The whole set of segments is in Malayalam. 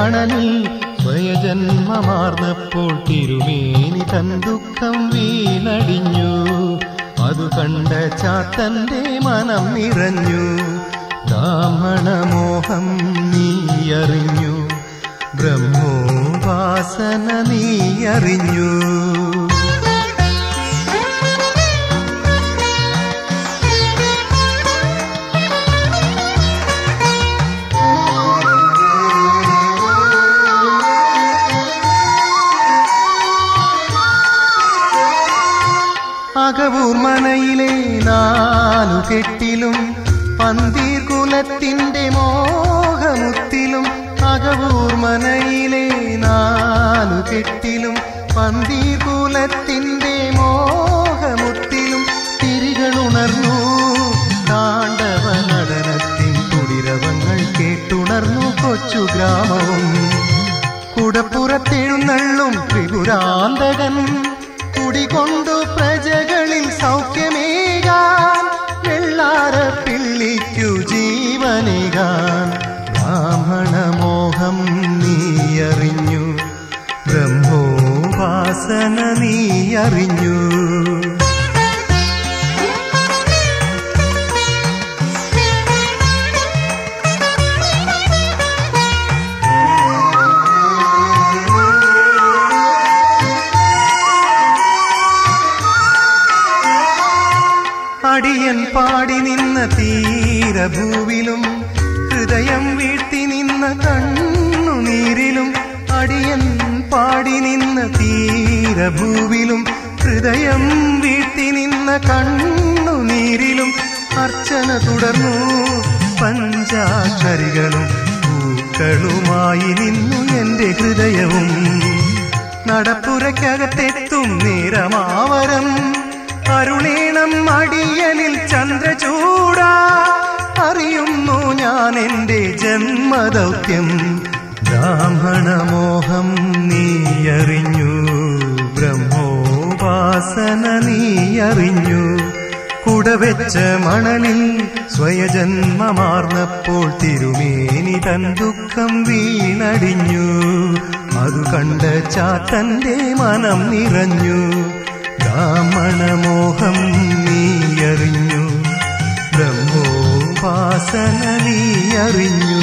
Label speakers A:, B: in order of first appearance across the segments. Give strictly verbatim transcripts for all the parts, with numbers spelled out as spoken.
A: മണലിൽ സ്വയജന്മമാർന്നപ്പോൾ തിരുമേനി തൻ ദുഃഖം വീണടിഞ്ഞു. അതു കണ്ട ചാത്തന്റെ മനം നിറഞ്ഞു. ബ്രാഹ്മണമോഹം നീയറിഞ്ഞു, ബ്രഹ്മോപാസന നീയറിഞ്ഞു. അകവൂർ മനയിലെ നാലു കെട്ടിലും പന്തീർ കുലത്തിന്റെ മോഹമുത്തിലും. അകവൂർ മനയിലെ നാലു കെട്ടിലും പന്തീർ കുലത്തിന്റെ മോഹമുത്തിലും തിരികളുണർന്നു. താണ്ഡവ നടനത്തിൻ കുടിരവങ്ങൾ കേട്ടുണർന്നു കൊച്ചു ഗ്രാമവും. കുടപ്പുറത്തെഴുന്നള്ളും ത്രിപുരാന്തകൻ കുടികൊണ്ടു പ്രജകളിൽ സൗഖ്യമേകാൻ, വെള്ളാരപ്പിള്ളിക്കു ജീവനേകാൻ. ബ്രാഹ്മണമോഹം നീയറിഞ്ഞു, ബ്രഹ്മോപാസന നീയറിഞ്ഞു. അടിയൻ പാടി നിന്ന തീരഭൂവിലും ഹൃദയം വീഴ്ത്തി നിന്ന കണ്ണുനീരിലും. അടിയൻ പാടി നിന്ന തീരഭൂവിലും ഹൃദയം വീഴ്ത്തി നിന്ന കണ്ണുനീരിലും. അർച്ചന തുടർന്നു പഞ്ചാക്ഷരികളും പൂക്കളുമായി നിന്നു എന്റെ ഹൃദയവും. നടപ്പുരയ്ക്കകത്തെത്തും നേരമാവരം അരുളേണം അടിയനിൽ ചന്ദ്രചൂടാ. അറിയുന്നു ഞാൻ എന്റെ ജന്മദൗത്യം. ബ്രാഹ്മണമോഹം നീയറിഞ്ഞു, ബ്രഹ്മോപാസന നീയറിഞ്ഞു. കുടവെച്ച മണലിൽ സ്വയജന്മമാർന്നപ്പോൾ തിരുമേനി തൻ ദുഃഖം വീണടിഞ്ഞു. അതു കണ്ട ചാത്തന്റെ മനം നിറഞ്ഞു. ബ്രാഹ്മണമോഹം നീയറിഞ്ഞു, ബ്രഹ്മോപാസന നീയറിഞ്ഞു.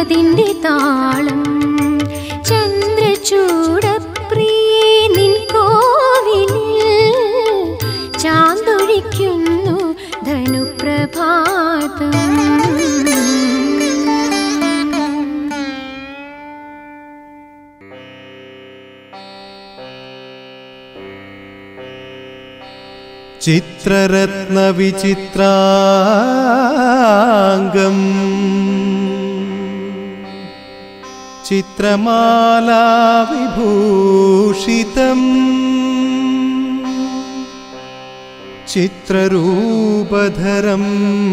B: അതിൻ്റെ താളം. ചന്ദ്രചൂടപ്രിയേ നിൻ കോവിലിൽ ചാന്തൊഴിക്കുന്നു ധനുപ്രഭാതം.
A: ചിത്രരത്ന വിചിത്രാംഗം ചിത്രമാലാ വിഭൂഷിതം ചിത്രരൂപധരം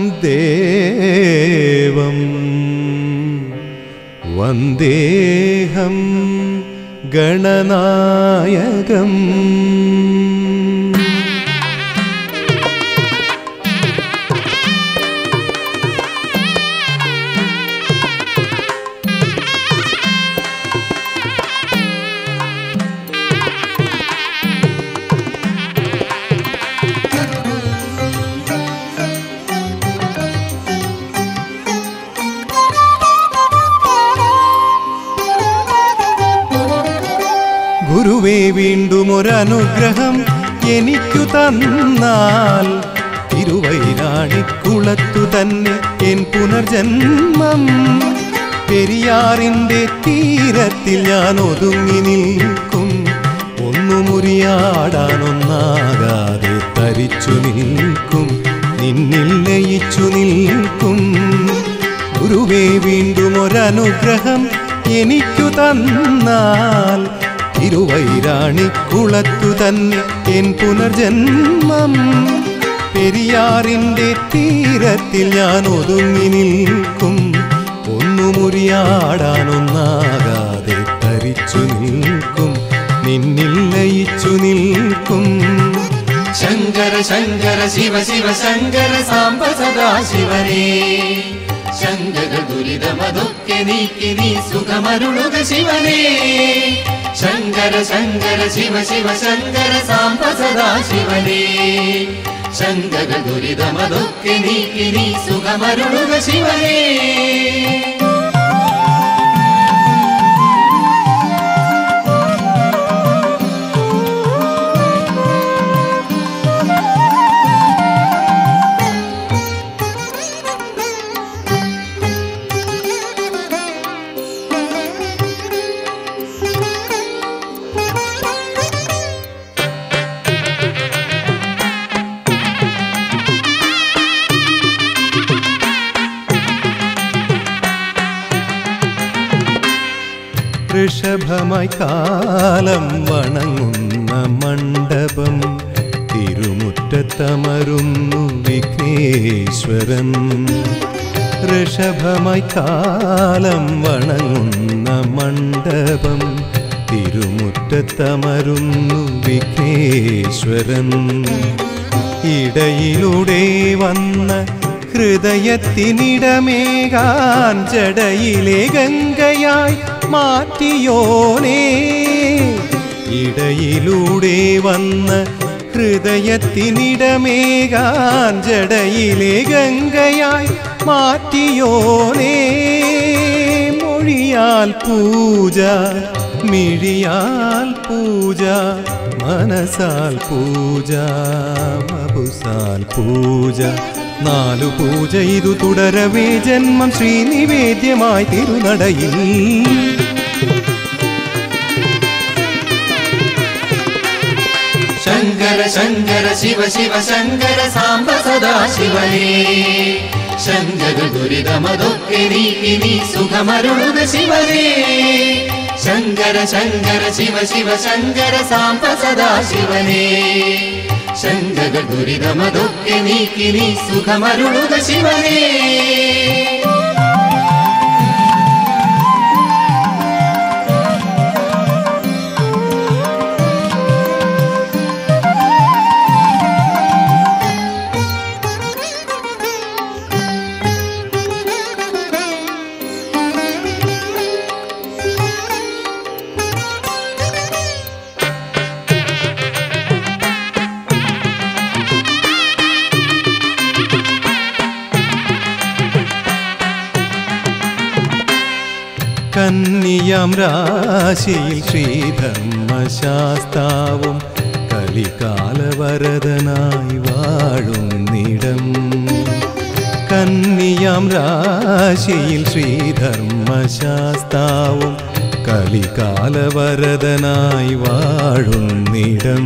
A: ദേവം വന്ദേഹം ഗണനായകം. ഗുരുവേ വീണ്ടും ഒരനുഗ്രഹം എനിക്കു തന്നാൽ തിരുവൈരാണിക്കുളത്തു തന്നെ എൻ പുനർജന്മം. പെരിയാറിൻ്റെ തീരത്തിൽ ഞാൻ ഒതുങ്ങി നിൽക്കും, ഒന്നു മുറിയാടാനൊന്നാകാതെ തരിച്ചു നിൽക്കും, നിന്നിൽ ലയിച്ചു നിൽക്കും. ഗുരുവേ വീണ്ടും ഒരനുഗ്രഹം എനിക്കു തന്നാൽ തിരുവൈരാണിക്കുളത്തു തന്നെ എൻ പുനർജന്മം. പെരിയാറിൻ്റെ തീരത്തിൽ ഞാൻ ഒതുങ്ങി നിൽക്കും, ഒന്നു മുറിയാടാനൊന്നാകാതെ തരിച്ചു നിൽക്കും, നിന്നിൽ ലയിച്ചു നിൽക്കും.
C: ശങ്കര ശങ്കര ശിവ ശിവ ശങ്കര സാംബ സദാശിവനേ, ശങ്കര ദുരിതമതൊക്കെ നീക്കി നീ സുഖമരുളുക ശിവനേ. ശങ്കര ശങ്കര ശിവ ശിവ ശങ്കര സാംബ സദാശിവനേ, ശങ്കര ദുരിതമതൊക്കെ നീക്കി നീ സുഖമരുളുക ശിവനേ.
A: ഋഷഭമായി കാലം വണങ്ങുന്ന മണ്ഡപം തിരുമുറ്റത്തമരുന്നു വിഘ്നേശ്വരൻ. ഋഷഭമായി കാലം വണങ്ങുന്ന മണ്ഡപം തിരുമുറ്റത്തമരുന്നു വിഘ്നേശ്വരൻ. ഇടയിലൂടെ വന്ന ഹൃദയത്തിനിടമേകാൻ ജടയിലെ ഗംഗയായി മാറ്റിയോനേ. ഇടയിലൂടെ വന്ന ഹൃദയത്തിനിടമേകാൻ ജടയിലെ ഗംഗയായി മാറ്റിയോനേ. മൊഴിയാൽ പൂജ, മിഴിയാൽ പൂജ, മനസാൽ പൂജ, മപുസാൽ പൂജ, നാലു പൂജ ഇതു തുടരവേ ജന്മം ശ്രീനിവേദ്യമായി തിരുനടയിൽ.
C: ശങ്കര ശങ്കര ശിവ ശിവ ശങ്കര സാംബ സദാശിവനേ, ശങ്കര ദുരിതമതൊക്കെ നീക്കി നീ സുഖമരുളുക ശിവനേ. ശങ്കര ശങ്കര ശിവ ശിവ ശങ്കര സാംബ സദാശിവനേ, ശങ്കര ദുരിതമതൊക്കെ നീക്കി നീ സുഖമരുളുക ശിവനേ.
A: കന്നിയാം രാശിയിൽ ശ്രീധർമ്മശാസ്താവും കലികാലവരദനായി വാഴുന്നിടം. കന്നിയാം രാശിയിൽ ശ്രീധർമ്മശാസ്താവും കലികാലവരദനായി വാഴുന്നിടം.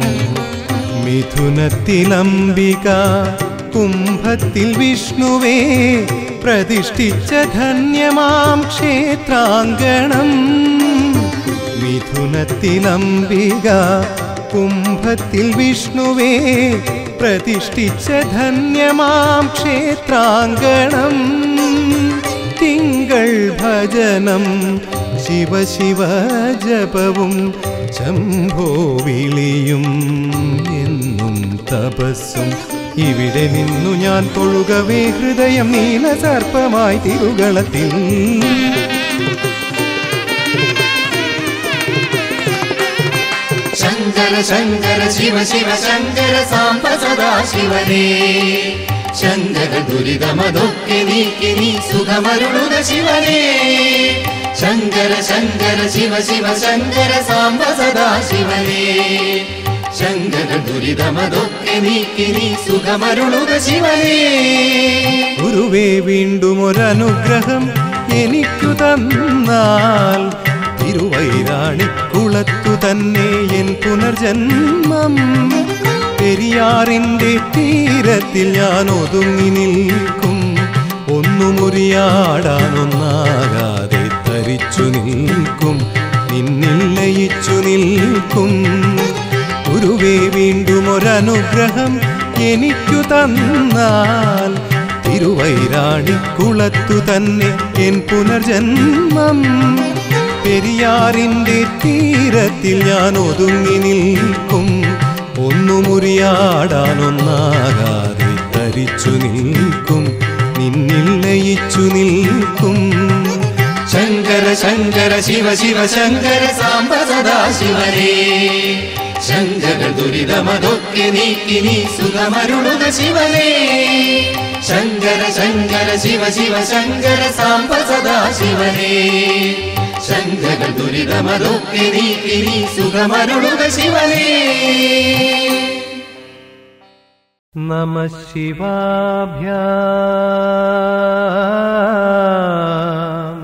A: മിഥുനത്തിലംബിക കുംഭത്തിൽ വിഷ്ണുവേ പ്രതിഷ്ഠിച്ച ധന്യമാം ക്ഷേത്രാങ്കണം. മിഥുനത്തിലംബിക കുംഭത്തിൽ വിഷ്ണുവേ പ്രതിഷ്ഠിച്ച ധന്യമാം ക്ഷേത്രാങ്കണം. തിങ്കൾ ഭജനം ശിവ ശിവ ജപവും ശംഭോ വിളിയും എന്നും തപസ്സും. ഇവിടെ നിന്നു ഞാൻ തൊഴുകവേ ഹൃദയം നീലസർപ്പമായി തിരുകളത്തിൽ.
C: ശങ്കര ശങ്കര ശിവ ശിവ ശങ്കര സാംബ സദാശിവനേ. ശങ്കര ദുരിതമതൊക്കെ നീക്കി നീ സുഖമരുളുക ശിവനേ. ശങ്കര ശങ്കര ശിവ ശിവ ശങ്കര സാംബ സദാശിവനേ. ശങ്കര ദുരിതമതൊക്കെ നീക്കി നീ സുഖമരുളുക ശിവനേ.
A: ഗുരുവേ വീണ്ടും ഒരനുഗ്രഹം എനിക്കു തന്നാൽ തിരുവൈരാണിക്കുളത്തു തന്നെ എൻ പുനർജന്മം. പെരിയാറിന്റെ തീരത്തിൽ ഞാൻ ഒതുങ്ങി നിൽക്കും. ഒന്നു മുറിയാടാനൊന്നാകാതെ തരിച്ചു നിൽക്കും. നിന്നിൽ ലയിച്ചു നിൽക്കും. ഗുരുവേ വീണ്ടും ഒരനുഗ്രഹം എനിക്കു തന്നാൽ തിരുവൈരാണിക്കുളത്തു തന്നെ എൻ പുനർജന്മം. പെരിയാറിന്റെ തീരത്തിൽ ഞാൻ ഒതുങ്ങി നിൽക്കും. ഒന്നു മുറിയാടാനൊന്നാകാതെ തരിച്ചു നിൽക്കും. നിന്നിൽ ലയിച്ചു നിൽക്കും.
C: ശങ്കര ശങ്കര ശിവ ശിവ ശങ്കര സാംബ സദാശിവനേ. ശങ്കര ദുരിതമതൊക്കെ നീക്കി നീ സുഖമരുളുക ശിവനേ. ശങ്കര ശങ്കര ശിവ ശിവ ശങ്കര സാംബ സദാശിവനേ. ശങ്കര ദുരിതമതൊക്കെ നീക്കി നീ സുഖമരുളുക ശിവനേ.
A: നമഃ ശിവാഭ്യാം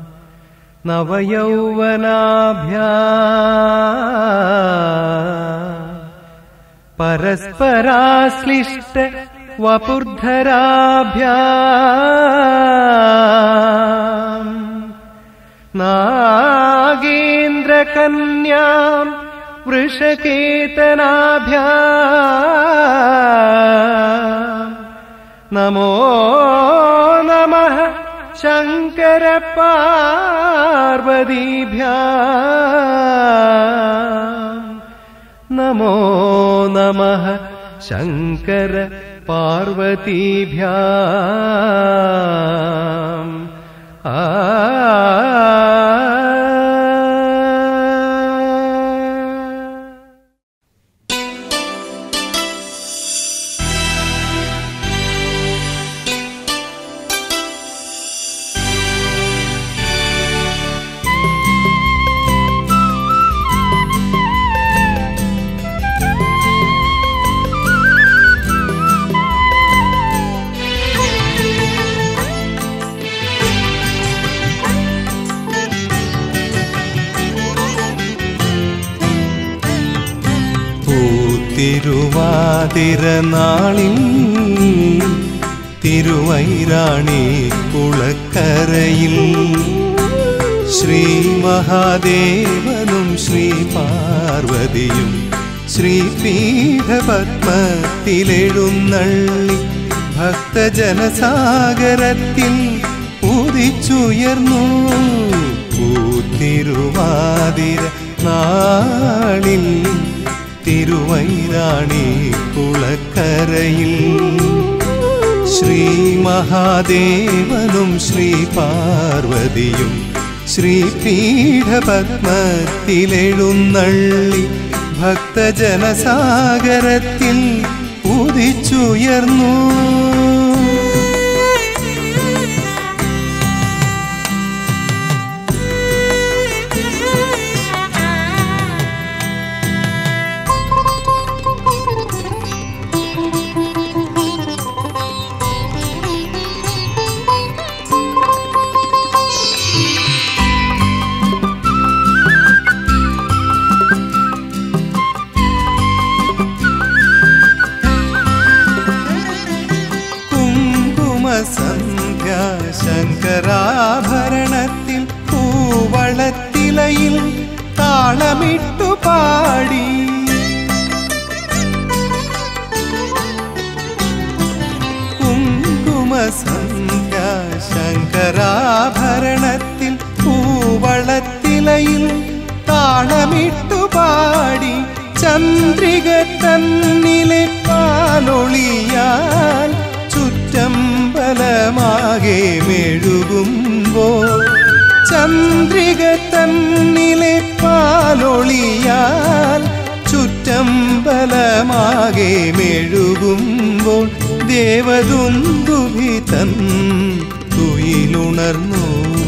A: നവയൗവനാഭ്യാം പരസ്പരാശ്ലിഷ്ട വപുർധരാഭ്യാം നാഗേന്ദ്രകന്യാം വൃഷകേതനാഭ്യാം നമോ നമഃ ശങ്കര പാർവതീഭ്യാം നമോ നമഃ ശങ്കര പാർവതീഭ്യാം. ആ തിരുവാതിരനാളിൽ തിരുവൈരാണി കുളക്കരയിൽ ശ്രീ മഹാദേവനും ശ്രീ പാർവതിയും ശ്രീപീഠപത്മത്തിലെഴുന്നള്ളി ഭക്തജനസാഗരത്തിൽ ഉദിച്ചുയർന്നു. പൂത്തിരുവാതിര നാളിൽ തിരുവൈരാണി കുളക്കരയിൽ ശ്രീ മഹാദേവനും ശ്രീ പാർവതിയും ശ്രീപീഠപത്മത്തിലെഴുന്നള്ളി ഭക്തജനസാഗരത്തിൽ ഉദിച്ചുയർന്നു. ശങ്കരാഭരണത്തിൽ പൂവളത്തിലയിൽ താളമിട്ടു പാടി കുങ്കുമസന്ധ്യ ശങ്കരാഭരണത്തിൽ പൂവളത്തിലയിൽ താളമിട്ടു പാടി ചന്ദ്രിക തന്നിലെ പാലൊളിയാൽ ചുറ്റമ്പലമാകെ മെഴുകുമ്പോൾ ചന്ദ്രിക തന്നിലെ പാലൊളിയാൽ ചുറ്റമ്പലമാകെ മെഴുകുമ്പോൾ ദേവദുന്ദുഭി തൻ തുയിലുണർന്നു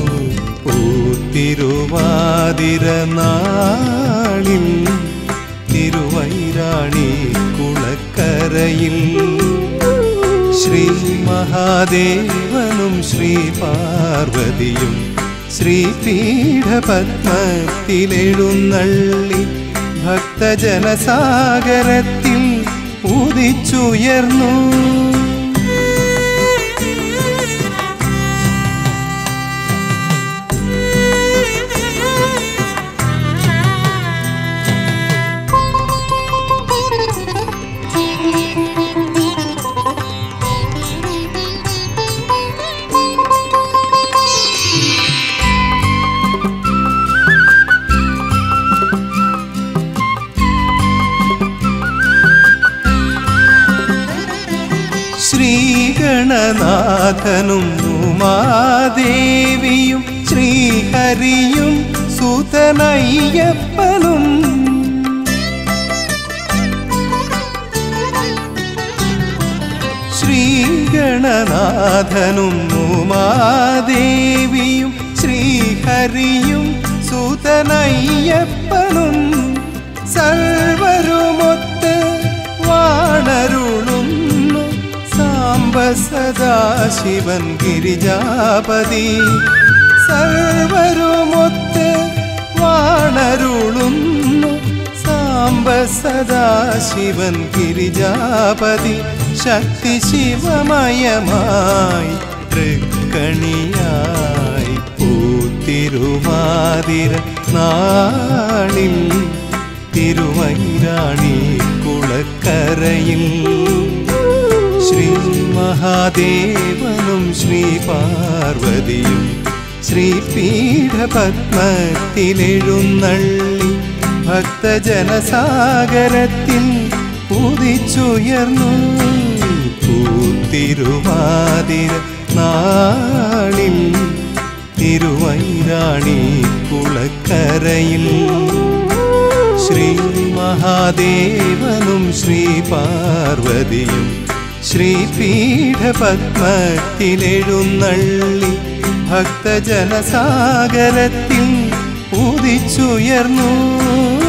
A: പൂത്തിരുവാതിര നാളിൽ തിരുവൈരാണി കുളക്കരയിൽ ശ്രീ മഹാദേവനും ശ്രീ പാർവതിയും ശ്രീപീഠപത്മത്തിലെഴുന്നള്ളി ഭക്തജനസാഗരത്തിൽ ഉദിച്ചുയർന്നു ശ്രീഗണനാഥനും ഉമാദേവിയും ശ്രീഹരിയും സുതനയ്യപ്പനും ശ്രീഗണനാഥനും ഉമാദേവിയും ശ്രീഹരിയും സുതനയ്യപ്പനും സർവരുമൊത്ത് വാണരുളുന്നു സാംബ സദാശിവൻ ഗിരിജാപതി സർവരുമൊത്ത് വാണരുളുന്നു സാംബ സദാശിവൻ ഗിരിജാപതി ശക്തി ശിവമയമായി തൃക്കണിയായി പൂത്തിരുവാതിര നാളിൽ തിരുവൈരാണി കുളക്കരയിൽ ശ്രീ മഹാദേവനും ശ്രീ പാർവതിയും ശ്രീപീഠപത്മത്തിലെഴുന്നള്ളി ഭക്തജനസാഗരത്തിൽ ഉദിച്ചുയർന്നു പൂത്തിരുവാതിര നാളിൽ തിരുവൈരാണി കുളക്കരയിൽ ശ്രീ മഹാദേവനും ശ്രീ പാർവതിയും ശ്രീപീഠപത്മത്തിലെഴുന്നള്ളി ഭക്തജനസാഗരത്തിൽ ഉദിച്ചുയർന്നു